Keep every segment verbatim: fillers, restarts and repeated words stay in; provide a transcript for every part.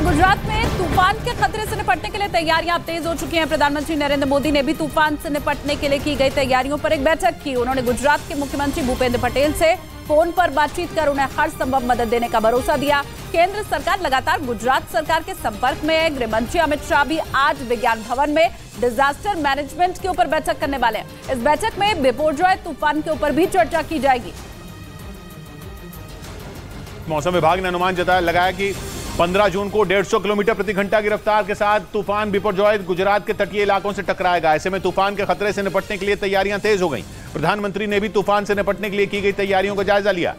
उधर गुजरात में तूफान के खतरे से निपटने के लिए तैयारियां अब तेज हो चुकी हैं। प्रधानमंत्री नरेंद्र मोदी ने भी तूफान से निपटने के लिए की गई तैयारियों पर एक बैठक की। उन्होंने गुजरात के मुख्यमंत्री भूपेंद्र पटेल से फोन पर बातचीत कर उन्हें हर संभव मदद देने का भरोसा दिया। केंद्र सरकार लगातार गुजरात सरकार के संपर्क में है। गृह मंत्री अमित शाह भी आज विज्ञान भवन में डिजास्टर मैनेजमेंट के ऊपर बैठक करने वाले हैं। इस बैठक में बिपरजॉय तूफान के ऊपर भी चर्चा की जाएगी। मौसम विभाग ने अनुमान जताया लगाया कि पंद्रह जून को डेढ़ सौ किलोमीटर प्रति घंटा की रफ्तार के साथ तूफान बिपरजॉय गुजरात के तटीय इलाकों से टकराएगा। ऐसे में तूफान के खतरे से निपटने के लिए तैयारियां तेज हो गई। प्रधानमंत्री ने भी तूफान से निपटने के लिए की गई तैयारियों का जायजा लिया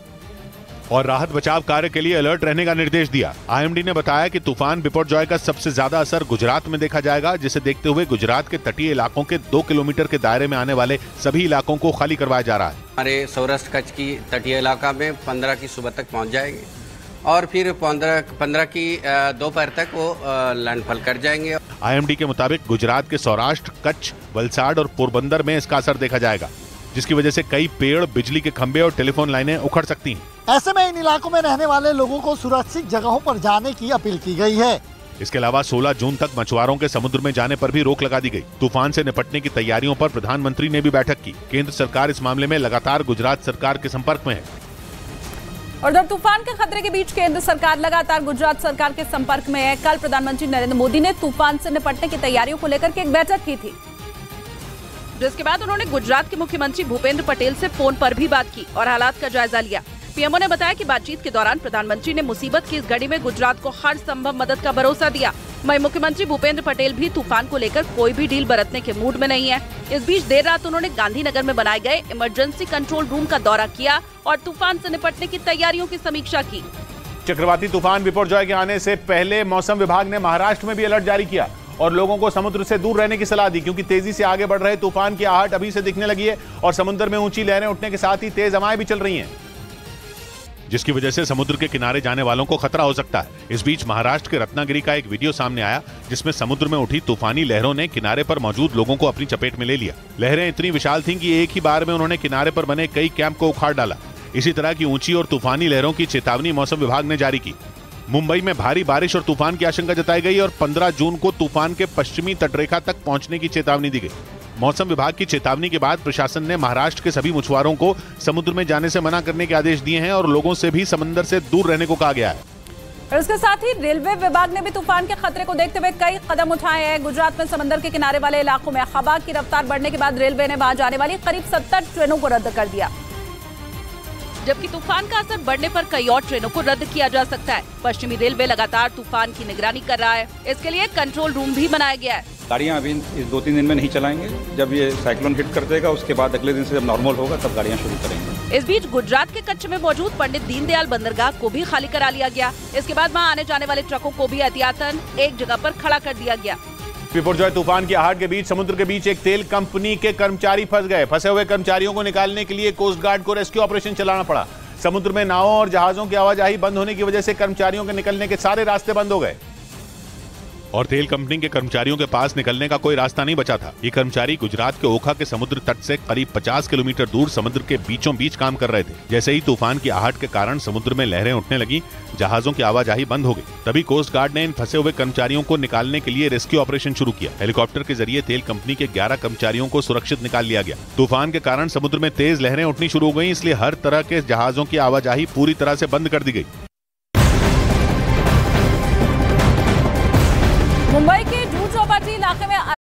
और राहत बचाव कार्य के लिए अलर्ट रहने का निर्देश दिया। आईएमडी ने बताया कि तूफान बिपरजॉय का सबसे ज्यादा असर गुजरात में देखा जाएगा, जिसे देखते हुए गुजरात के तटीय इलाकों के दो किलोमीटर के दायरे में आने वाले सभी इलाकों को खाली करवाया जा रहा है। हमारे सौराष्ट्र कच्छ की तटीय इलाका में पंद्रह की सुबह तक पहुंच जाएंगे और फिर पंद्रह पंद्रह की दोपहर तक वो लैंडफॉल कर जाएंगे। आईएमडी के मुताबिक गुजरात के सौराष्ट्र, कच्छ, वलसाड और पोरबंदर में इसका असर देखा जाएगा, जिसकी वजह से कई पेड़, बिजली के खंभे और टेलीफोन लाइनें उखड़ सकती हैं। ऐसे में इन इलाकों में रहने वाले लोगों को सुरक्षित जगहों पर जाने की अपील की गई है। इसके अलावा सोलह जून तक मछुआरों के समुद्र में जाने पर भी रोक लगा दी गई। तूफान से निपटने की तैयारियों पर प्रधानमंत्री ने भी बैठक की। केंद्र सरकार इस मामले में लगातार गुजरात सरकार के संपर्क में है। और जब तूफान के खतरे के बीच केंद्र सरकार लगातार गुजरात सरकार के संपर्क में है। कल प्रधानमंत्री नरेंद्र मोदी ने तूफान से निपटने की तैयारियों को लेकर के एक बैठक की थी, जिसके बाद उन्होंने गुजरात के मुख्यमंत्री भूपेंद्र पटेल से फोन पर भी बात की और हालात का जायजा लिया। पीएमओ ने बताया कि बातचीत के दौरान प्रधानमंत्री ने मुसीबत की इस घड़ी में गुजरात को हर संभव मदद का भरोसा दिया। वहीं मुख्यमंत्री भूपेंद्र पटेल भी तूफान को लेकर कोई भी डील बरतने के मूड में नहीं है। इस बीच देर रात उन्होंने गांधीनगर में बनाए गए इमरजेंसी कंट्रोल रूम का दौरा किया और तूफान से निपटने की तैयारियों की समीक्षा की। चक्रवाती तूफान बिपरजॉय के आने से पहले मौसम विभाग ने महाराष्ट्र में भी अलर्ट जारी किया और लोगों को समुद्र से दूर रहने की सलाह दी, क्योंकि तेजी से आगे बढ़ रहे तूफान की आहट अभी से दिखने लगी है और समुद्र में ऊंची लहरें उठने के साथ ही तेज हवाएं भी चल रही हैं, जिसकी वजह से समुद्र के किनारे जाने वालों को खतरा हो सकता है। इस बीच महाराष्ट्र के रत्नागिरी का एक वीडियो सामने आया, जिसमें समुद्र में उठी तूफानी लहरों ने किनारे पर मौजूद लोगों को अपनी चपेट में ले लिया। लहरें इतनी विशाल थीं कि एक ही बार में उन्होंने किनारे पर बने कई कैंप को उखाड़ डाला। इसी तरह की ऊंची और तूफानी लहरों की चेतावनी मौसम विभाग ने जारी की। मुंबई में भारी बारिश और तूफान की आशंका जताई गई और पंद्रह जून को तूफान के पश्चिमी तटरेखा तक पहुंचने की चेतावनी दी गई। मौसम विभाग की चेतावनी के बाद प्रशासन ने महाराष्ट्र के सभी मछुआरों को समुद्र में जाने से मना करने के आदेश दिए हैं और लोगों से भी समंदर से दूर रहने को कहा गया है। और इसके साथ ही रेलवे विभाग ने भी तूफान के खतरे को देखते हुए कई कदम उठाए हैं। गुजरात में समंदर के किनारे वाले इलाकों में हवा की रफ्तार बढ़ने के बाद रेलवे ने वहां जाने वाली करीब सत्तर ट्रेनों को रद्द कर दिया, जबकि तूफान का असर बढ़ने पर कई और ट्रेनों को रद्द किया जा सकता है। पश्चिमी रेलवे लगातार तूफान की निगरानी कर रहा है। इसके लिए कंट्रोल रूम भी बनाया गया है। गाड़ियां अभी इस दो तीन दिन में नहीं चलाएंगे। जब ये साइक्लोन हिट कर देगा उसके बाद अगले दिन से जब नॉर्मल होगा तब गाड़ियां शुरू करेंगे। इस बीच गुजरात के कच्छ में मौजूद पंडित दीनदयाल बंदरगाह को भी खाली करा लिया गया। इसके बाद वहाँ आने जाने वाले ट्रकों को भी एहतियातन एक जगह पर खड़ा कर दिया गया। बिपरजॉय तूफान की आहट के बीच समुद्र के बीच एक तेल कंपनी के कर्मचारी फंस गए। फंसे हुए कर्मचारियों को निकालने के लिए कोस्ट गार्ड को रेस्क्यू ऑपरेशन चलाना पड़ा। समुद्र में नावों और जहाजों की आवाजाही बंद होने की वजह से कर्मचारियों के निकलने के सारे रास्ते बंद हो गए और तेल कंपनी के कर्मचारियों के पास निकलने का कोई रास्ता नहीं बचा था। ये कर्मचारी गुजरात के ओखा के समुद्र तट से करीब पचास किलोमीटर दूर समुद्र के बीचों बीच काम कर रहे थे। जैसे ही तूफान की आहट के कारण समुद्र में लहरें उठने लगी, जहाजों की आवाजाही बंद हो गई। तभी कोस्ट गार्ड ने इन फंसे हुए कर्मचारियों को निकालने के लिए रेस्क्यू ऑपरेशन शुरू किया। हेलीकॉप्टर के जरिए तेल कंपनी के ग्यारह कर्मचारियों को सुरक्षित निकाल लिया गया। तूफान के कारण समुद्र में तेज लहरें उठनी शुरू हो गई, इसलिए हर तरह के जहाजों की आवाजाही पूरी तरह से बंद कर दी गई। मुंबई के जूहू चौपाटी इलाके में